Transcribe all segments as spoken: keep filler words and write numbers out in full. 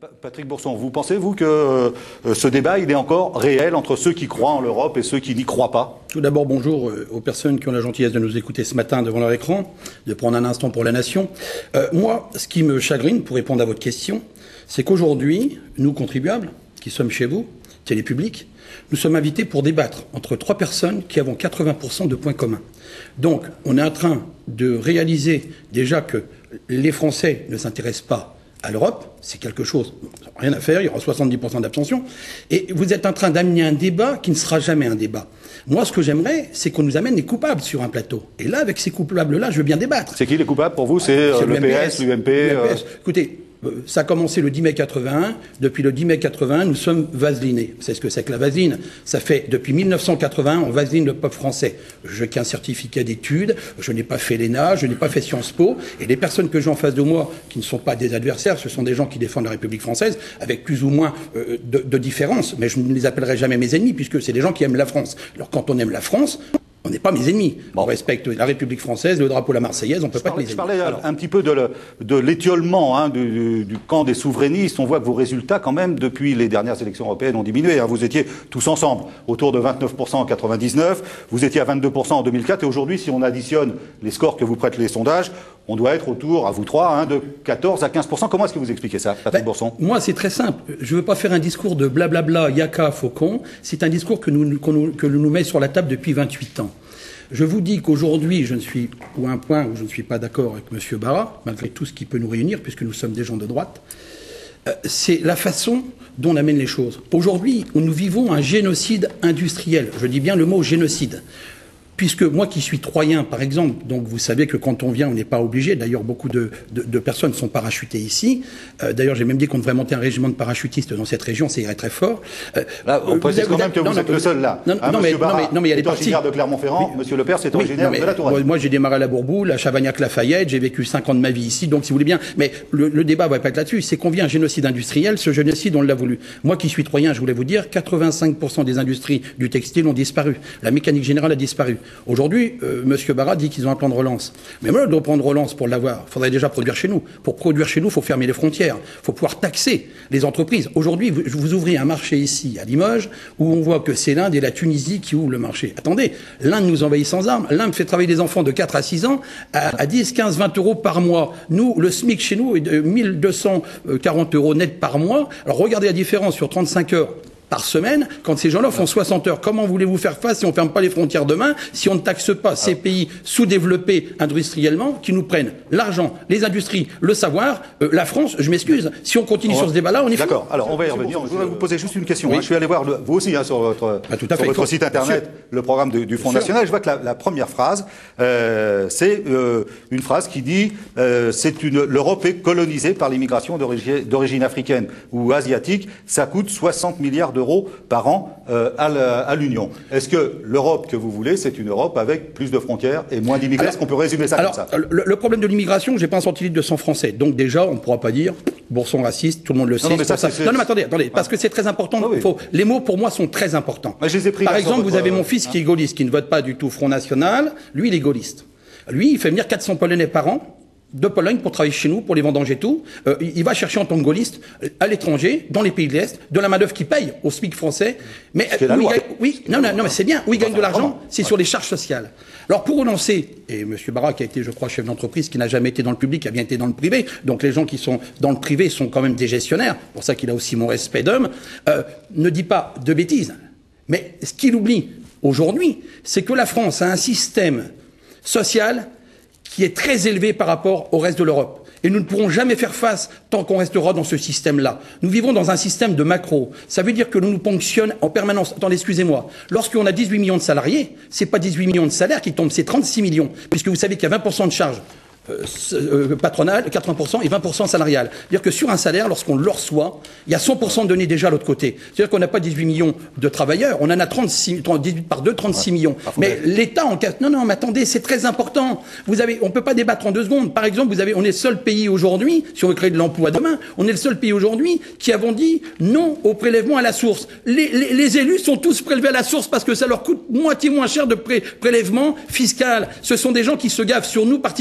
Patrick Bourson, vous pensez, vous, que euh, ce débat, il est encore réel entre ceux qui croient en l'Europe et ceux qui n'y croient pas? Tout d'abord, bonjour euh, aux personnes qui ont la gentillesse de nous écouter ce matin devant leur écran, de prendre un instant pour la nation. Euh, moi, ce qui me chagrine, pour répondre à votre question, c'est qu'aujourd'hui, nous, contribuables, qui sommes chez vous, télépublic, nous sommes invités pour débattre entre trois personnes qui avons quatre-vingts pour cent de points communs. Donc, on est en train de réaliser déjà que les Français ne s'intéressent pas à l'Europe, c'est quelque chose, rien à faire, il y aura soixante-dix pour cent d'abstention, et vous êtes en train d'amener un débat qui ne sera jamais un débat. Moi, ce que j'aimerais, c'est qu'on nous amène les coupables sur un plateau. Et là, avec ces coupables-là, je veux bien débattre. C'est qui les coupables pour vous? C'est euh, le P S, l'U M P euh... Écoutez, ça a commencé le dix mai quatre-vingt-un. Depuis le dix mai quatre-vingt-un, nous sommes vaselinés. Vous savez ce que c'est que la vaseline? Ça fait depuis mille neuf cent quatre-vingt, on vaseline le peuple français. Je n'ai qu'un certificat d'études, je n'ai pas fait l'E N A, je n'ai pas fait Sciences Po. Et les personnes que j'ai en face de moi, qui ne sont pas des adversaires, ce sont des gens qui défendent la République française, avec plus ou moins euh, de, de différences. Mais je ne les appellerai jamais mes ennemis, puisque c'est des gens qui aiment la France. Alors quand on aime la France, on n'est pas mes ennemis. On respecte la République française, le drapeau, la Marseillaise, on ne peut je pas parlais, être les ennemis. Je parlais Alors, un petit peu de l'étiolement hein, du, du, du camp des souverainistes. On voit que vos résultats, quand même, depuis les dernières élections européennes, ont diminué. Hein. Vous étiez tous ensemble autour de vingt-neuf pour cent en quatre-vingt-dix-neuf, vous étiez à vingt-deux pour cent en deux mille quatre, et aujourd'hui, si on additionne les scores que vous prêtent les sondages, on doit être autour, à vous trois, hein, de quatorze à quinze pour cent. Comment est-ce que vous expliquez ça, Patrick ben, Bourson? Moi, c'est très simple. Je ne veux pas faire un discours de blablabla, yaka, faucon. C'est un discours que nous, que nous, que nous met sur la table depuis vingt-huit ans. Je vous dis qu'aujourd'hui, je ne suis, ou un point où je ne suis pas d'accord avec M. Barra, malgré tout ce qui peut nous réunir, puisque nous sommes des gens de droite, euh, c'est la façon dont on amène les choses. Aujourd'hui, nous vivons un génocide industriel. Je dis bien le mot génocide. Puisque moi qui suis troyen, par exemple, donc vous savez que quand on vient, on n'est pas obligé. D'ailleurs, beaucoup de, de, de personnes sont parachutées ici. Euh, D'ailleurs, j'ai même dit qu'on devrait monter un régiment de parachutistes dans cette région, ça irait très fort. Euh, là, on précise quand même que vous non, êtes non, le seul là. Non, hein, non, mais, Barra, non, mais, non, mais il y a des parties. Originaire de Clermont-Ferrand, oui. Monsieur Lepers est originaire oui, non, mais, de la Touraine. Moi, moi j'ai démarré à la Bourboule, à Chavagnac-Lafayette, j'ai vécu cinq ans de ma vie ici, donc si vous voulez bien. Mais le, le débat va pas être là-dessus. C'est qu'on vit un génocide industriel. Ce génocide, on l'a voulu. Moi qui suis troyen, je voulais vous dire, quatre-vingt-cinq pour cent des industries du textile ont disparu. La mécanique générale a disparu. Aujourd'hui, euh, Monsieur Barra dit qu'ils ont un plan de relance. Mais moi, le plan de relance, pour l'avoir, il faudrait déjà produire chez nous. Pour produire chez nous, il faut fermer les frontières. Il faut pouvoir taxer les entreprises. Aujourd'hui, vous, vous ouvrez un marché ici, à Limoges, où on voit que c'est l'Inde et la Tunisie qui ouvrent le marché. Attendez, l'Inde nous envahit sans armes. L'Inde fait travailler des enfants de quatre à six ans à, à dix, quinze, vingt euros par mois. Nous, le SMIC chez nous est de mille deux cent quarante euros net par mois. Alors regardez la différence sur trente-cinq heures par semaine, quand ces gens-là font soixante heures. Comment voulez-vous faire face si on ne ferme pas les frontières demain, si on ne taxe pas ces pays sous-développés industriellement, qui nous prennent l'argent, les industries, le savoir, euh, la France, je m'excuse, si on continue on sur ce débat-là, on est fou. D'accord, alors on va y revenir. Je voudrais vous poser juste une question. Oui. Hein. Je suis allé voir, le, vous aussi, hein, sur votre, ah, sur votre site internet, le programme de, du Front National. Je vois que la, la première phrase, euh, c'est euh, une phrase qui dit euh, c'est une l'Europe est colonisée par l'immigration d'origine africaine ou asiatique. Ça coûte soixante milliards d'euros par an euh, à l'Union. Est-ce que l'Europe que vous voulez, c'est une Europe avec plus de frontières et moins d'immigrés? Est-ce qu'on peut résumer ça alors, comme ça? le, le problème de l'immigration, j'ai pas un centilitre de sang français. Donc déjà, on ne pourra pas dire Bourson raciste, tout le monde le sait. Non, non, mais, ça, ça. non, non, mais attendez, attendez, parce que c'est très important. Ah, oui. faut, les mots, pour moi, sont très importants. Mais je les ai pris Par exemple, votre... vous avez mon fils qui est gaulliste, qui ne vote pas du tout Front National. Lui, il est gaulliste. Lui, il fait venir quatre cents Polonais par an de Pologne pour travailler chez nous, pour les vendanges et tout. Euh, il va chercher en tant que gaulliste à l'étranger, dans les pays de l'Est, de la main-d'œuvre qui paye au SMIC français. Mais euh, où il gagne, oui, non, non, non, mais c'est bien. Où il gagne de l'argent, c'est sur les charges sociales. Alors pour relancer, et M. Barra qui a été, je crois, chef d'entreprise, qui n'a jamais été dans le public, a bien été dans le privé. Donc les gens qui sont dans le privé sont quand même des gestionnaires. C'est pour ça qu'il a aussi mon respect d'homme. Euh, ne dit pas de bêtises. Mais ce qu'il oublie aujourd'hui, c'est que la France a un système social qui est très élevé par rapport au reste de l'Europe. Et nous ne pourrons jamais faire face tant qu'on restera dans ce système-là. Nous vivons dans un système de macro. Ça veut dire que l'on nous ponctionne en permanence. Attendez, excusez-moi. Lorsqu'on a dix-huit millions de salariés, c'est pas dix-huit millions de salaires qui tombent, c'est trente-six millions. Puisque vous savez qu'il y a vingt pour cent de charges Euh, euh, patronale, quatre-vingts pour cent et vingt pour cent salarial. C'est-à-dire que sur un salaire, lorsqu'on le reçoit, il y a cent pour cent donné déjà à l'autre côté. C'est-à-dire qu'on n'a pas dix-huit millions de travailleurs, on en a trente-six, dix-huit par deux, trente-six ouais. millions. Ah, mais l'État en cas... Non, non, mais attendez, c'est très important. Vous avez, on ne peut pas débattre en deux secondes. Par exemple, vous avez, on est le seul pays aujourd'hui, si on veut créer de l'emploi demain, on est le seul pays aujourd'hui qui avons dit non au prélèvement à la source. Les, les, les élus sont tous prélevés à la source parce que ça leur coûte moitié moins cher de pré, prélèvement fiscal. Ce sont des gens qui se gavent sur nous particuliers.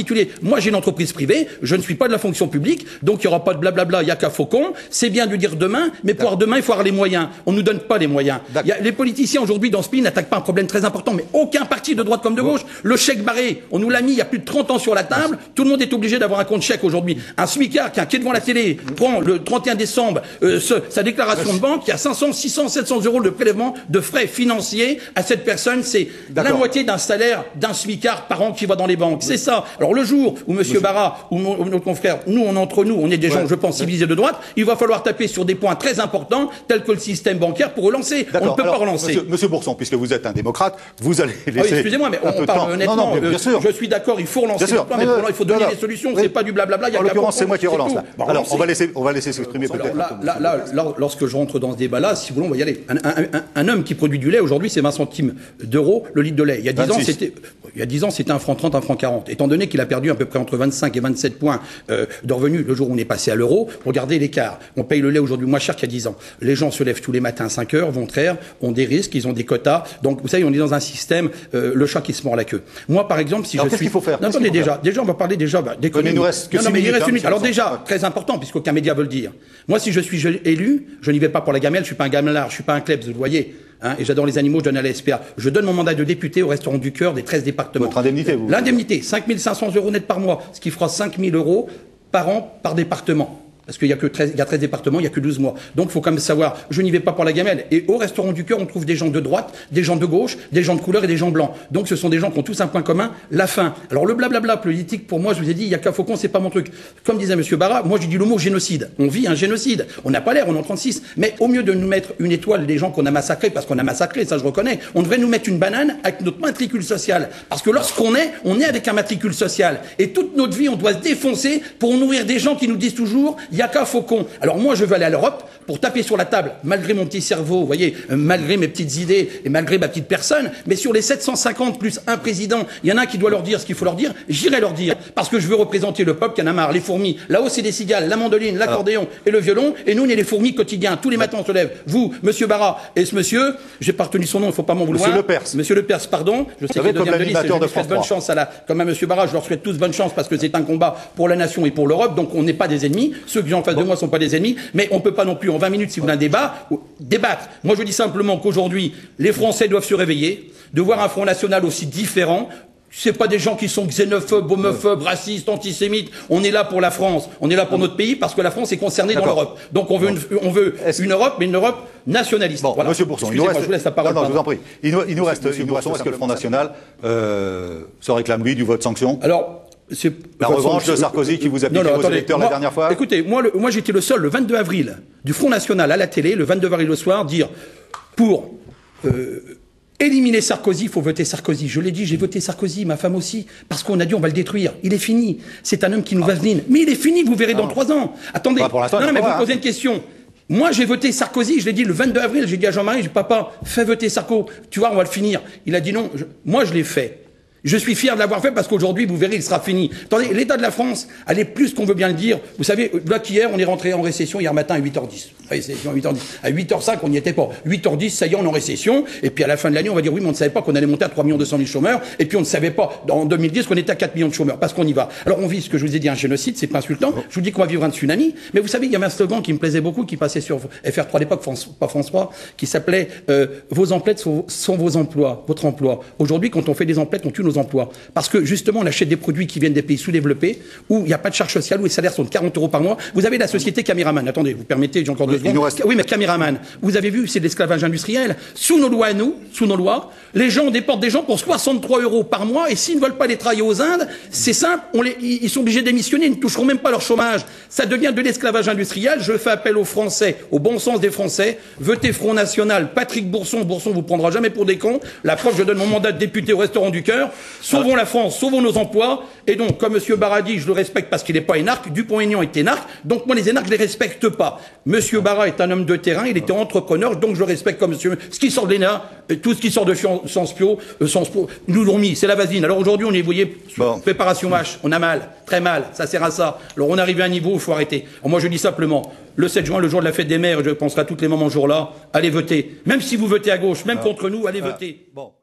Moi, j'ai une entreprise privée, je ne suis pas de la fonction publique, donc il n'y aura pas de blablabla, il n'y a qu'à Faucon. C'est bien de dire demain, mais pour demain, il faut avoir les moyens. On ne nous donne pas les moyens. Y a, les politiciens aujourd'hui dans ce pays n'attaquent pas un problème très important, mais aucun parti de droite comme de gauche. Le chèque barré, on nous l'a mis il y a plus de trente ans sur la table. Tout le monde est obligé d'avoir un compte chèque aujourd'hui. Un smicard qui est devant la télé prend le trente et un décembre euh, ce, sa déclaration de banque, il y a cinq cents, six cents, sept cents euros de prélèvement de frais financiers à cette personne. C'est la moitié d'un salaire d'un smicard par an qui va dans les banques. C'est ça. Alors le jour où Monsieur Barra ou, mon, ou notre confrère, nous, on entre nous, on est des gens, ouais. je pense, civilisés de droite, il va falloir taper sur des points très importants, tels que le système bancaire, pour relancer. On ne peut Alors, pas relancer. Monsieur, monsieur Bourson, puisque vous êtes un démocrate, vous allez laisser. Ah oui, excusez-moi, mais on parle honnêtement. Non, non, mais bien sûr. Euh, je suis d'accord, il faut relancer le plan, mais pour il faut donner des solutions. C'est pas du blablabla. En l'occurrence, c'est moi qui relance là. Alors, on va laisser, on va laisser s'exprimer peut-être. Là, là, là, là, lorsque je rentre dans ce débat-là, si vous voulez, on va y aller. Un, un, un, un homme qui produit du lait aujourd'hui, c'est vingt centimes d'euros le litre de lait. Il y a dix ans, c'était, il y a dix ans, c'était un franc trente, un franc quarante. Étant donné qu'il a perdu à peu près entre vingt-cinq et vingt-sept points euh, de revenus le jour où on est passé à l'euro, regardez l'écart. On paye le lait aujourd'hui moins cher qu'il y a dix ans. Les gens se lèvent tous les matins à cinq heures, vont traire, ont des risques, ils ont des quotas. Donc, vous savez, on est dans un système, euh, le chat qui se mord la queue. Moi, par exemple, si Alors, je qu'est-ce suis. qu'il faut faire Non, attendez, déjà, faire déjà, on va parler déjà bah, d'économie. Il nous reste que non, non, mais il reste une minute. Alors, déjà, ouais. très important, puisqu'aucun média veut le dire. Moi, si je suis élu, je n'y vais pas pour la gamelle, je suis pas un gamelard, je suis pas un klebs, vous le voyez. Hein, et j'adore les animaux, je donne à la S P A. Je donne mon mandat de député au restaurant du cœur des treize départements. Votre indemnité, vous L'indemnité, cinq mille cinq cents euros net par mois, ce qui fera cinq mille euros par an par département. Parce qu'il y a que treize, il y a treize départements, il y a que douze mois. Donc, il faut quand même savoir, je n'y vais pas pour la gamelle. Et au restaurant du cœur, on trouve des gens de droite, des gens de gauche, des gens de couleur et des gens blancs. Donc, ce sont des gens qui ont tous un point commun, la faim. Alors, le blablabla politique, pour moi, je vous ai dit, il y a qu'à Faucon, c'est pas mon truc. Comme disait Monsieur Barra, moi, j'ai dit le mot génocide. On vit un génocide. On n'a pas l'air, on est en trente-six. Mais au mieux de nous mettre une étoile des gens qu'on a massacrés, parce qu'on a massacré, ça je reconnais, on devrait nous mettre une banane avec notre matricule sociale. Parce que lorsqu'on est, on est avec un matricule social. Et toute notre vie, on doit se défoncer pour nourrir des gens qui nous disent toujours, il y a qu'à Faucon. Alors moi, je veux aller à l'Europe pour taper sur la table, malgré mon petit cerveau, vous voyez, euh, malgré mes petites idées et malgré ma petite personne, mais sur les sept cent cinquante plus un président, il y en a un qui doit leur dire ce qu'il faut leur dire, j'irai leur dire, parce que je veux représenter le peuple qui en a marre, les fourmis. Là-haut, c'est des cigales, la mandoline, l'accordéon et le violon, et nous, on est les fourmis quotidiens. Tous les matins, on se lève. Vous, Monsieur Barra, et ce monsieur, j'ai pas retenu son nom, il faut pas m'en vouloir. Monsieur Lepers. Monsieur Lepers, pardon. Je sais que deuxième de liste, je lui souhaite bonne chance à la, comme à Monsieur Barra, je leur souhaite tous bonne chance parce que c'est un combat pour la nation et pour l'Europe, donc on n'est pas des ennemis. Ceux qui sont en face bon. de moi sont pas des ennemis, mais on peut pas non plus en vingt minutes, si vous voulez un débat, débattre. Moi, je dis simplement qu'aujourd'hui, les Français doivent se réveiller, de voir un Front National aussi différent. C'est pas des gens qui sont xénophobes, homophobes, racistes, antisémites. On est là pour la France. On est là pour notre pays parce que la France est concernée dans l'Europe. Donc on veut, une, on veut une Europe, mais une Europe nationaliste. Bon, voilà. Monsieur Bourson, il nous reste... je vous laisse la parole. Non, non, je vous en prie. Il nous, il nous reste, il nous reste est-ce que le Front National euh, se réclame, lui, du vote sanction? Alors, c'est la revanche de Sarkozy qui vous a piqué vos électeurs la dernière fois. Écoutez, moi, le, moi j'étais le seul, le vingt-deux avril, du Front National à la télé, le vingt-deux avril au soir, dire pour euh, éliminer Sarkozy, il faut voter Sarkozy. Je l'ai dit, j'ai voté Sarkozy, ma femme aussi, parce qu'on a dit on va le détruire. Il est fini. C'est un homme qui nous va venir. Mais il est fini, vous verrez dans trois ans. Attendez. Pour non, non, mais vous hein. posez une question. Moi, j'ai voté Sarkozy, je l'ai dit le vingt-deux avril, j'ai dit à Jean-Marie, j'ai dit, papa, fais voter Sarko. Tu vois, on va le finir. Il a dit non. Je, moi, je l'ai fait. Je suis fier de l'avoir fait parce qu'aujourd'hui, vous verrez, il sera fini. Attendez, l'état de la France, elle est plus qu'on veut bien le dire. Vous savez, là qu'hier, on est rentré en récession hier matin à huit heures dix. Récession à huit heures dix. À huit heures cinq, on n'y était pas. huit heures dix, ça y est, on est en récession. Et puis à la fin de l'année, on va dire oui, mais on ne savait pas qu'on allait monter à trois millions deux cent mille chômeurs. Et puis on ne savait pas, en deux mille dix, qu'on était à quatre millions de chômeurs. Parce qu'on y va. Alors on vit ce que je vous ai dit, un génocide, c'est pas insultant. Je vous dis qu'on va vivre un tsunami. Mais vous savez, il y avait un slogan qui me plaisait beaucoup, qui passait sur F R trois d'époque, pas François, qui s'appelait euh, vos emplettes sont, sont vos emplois, votre emploi. Aujourd'hui, quand on fait des emplettes, on tue nos emplois. Parce que justement, on achète des produits qui viennent des pays sous-développés, où il n'y a pas de charge sociale, où les salaires sont de quarante euros par mois. Vous avez la société Caméraman. Attendez, vous permettez, j'ai encore deux secondes. Reste... Oui, mais Caméraman. Vous avez vu, c'est de l'esclavage industriel. Sous nos lois à nous, sous nos lois, les gens déportent des gens pour soixante-trois euros par mois, et s'ils ne veulent pas les travailler aux Indes, c'est simple, on les, ils sont obligés de démissionner, ils ne toucheront même pas leur chômage. Ça devient de l'esclavage industriel. Je fais appel aux Français, au bon sens des Français. Votez Front National, Patrick Bourson. Bourson vous prendra jamais pour des cons. La preuve, je donne mon mandat de député au Restaurant du Cœur. Sauvons la France, sauvons nos emplois. Et donc, comme M. Barra dit, je le respecte parce qu'il n'est pas énarque. Dupont-Aignan est énarque. Donc, moi, les énarques, je les respecte pas. M. Barra est un homme de terrain. Il était entrepreneur. Donc, je le respecte comme monsieur. Ce qui sort de l'E N A, tout ce qui sort de Sciences Po, euh, Sciences Po, nous l'ont mis. C'est la vasine. Alors, aujourd'hui, on est, vous voyez, bon. préparation H. On a mal. Très mal. Ça sert à ça. Alors, on arrive à un niveau où il faut arrêter. Alors, moi, je dis simplement, le sept juin, le jour de la fête des mères, je penserai à toutes les mamans ce jour-là, allez voter. Même si vous votez à gauche, même ah. contre nous, allez ah. voter. Bon.